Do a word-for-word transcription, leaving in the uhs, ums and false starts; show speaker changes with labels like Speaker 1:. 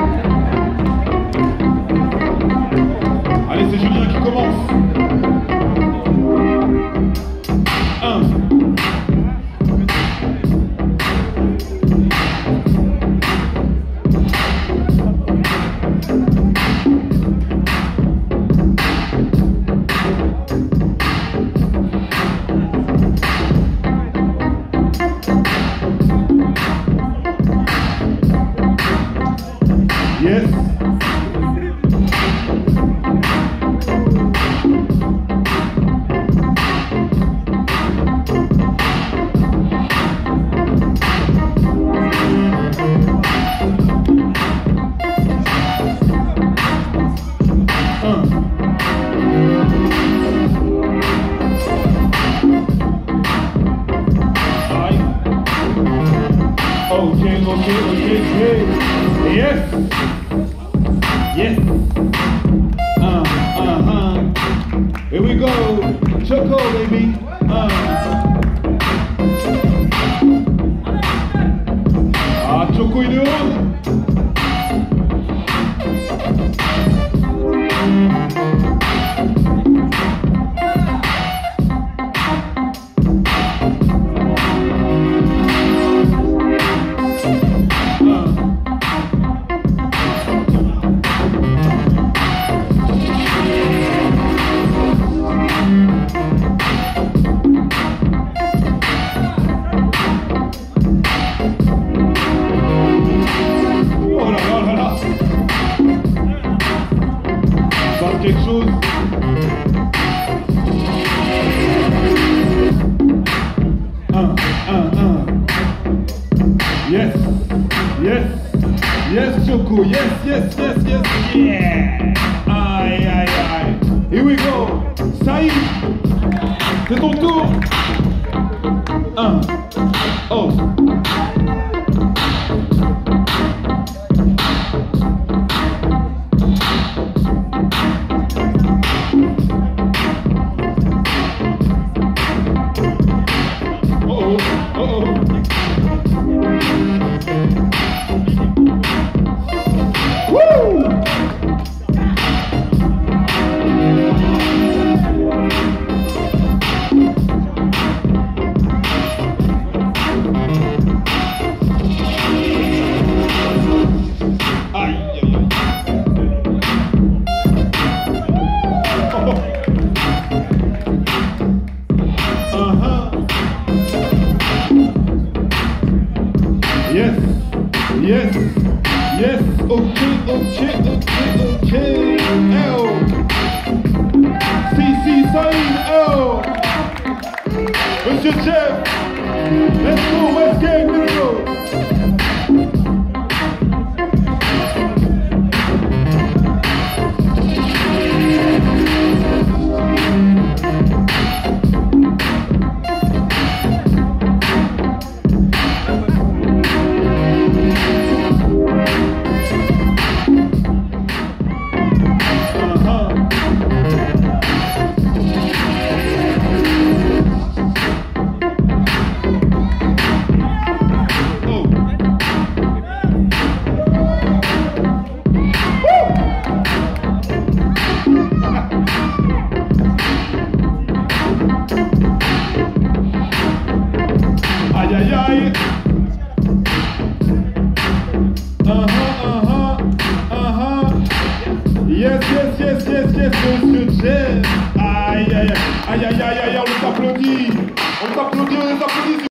Speaker 1: Allez, c'est Julien qui commence. Un. Yes. Okay, okay, okay, okay. Yes. Yes. Uh, uh-huh. Here we go. Choco, baby. Uh. Ah, Choco, il est où? Quelque chose. Un, un, un. Yes, yes, yes, Choco. Yes, yes, yes, yes. Yeah. Aïe, aïe, aïe. Here we go. Saïd, c'est ton tour. Un. Oh. Yes, yes, yes, ok, ok, ok, ok. L. Si, si, Saïd, L. Monsieur Chef, let's go, West Gang, let's go. Aïe aïe aïe. Uh-huh, uh-huh, uh-huh. Yes, yes, yes, yes, yes, monsieur Jeff. Aïe aïe aïe aïe aïe aïe, on t'applaudit. On t'applaudit, on t'applaudit.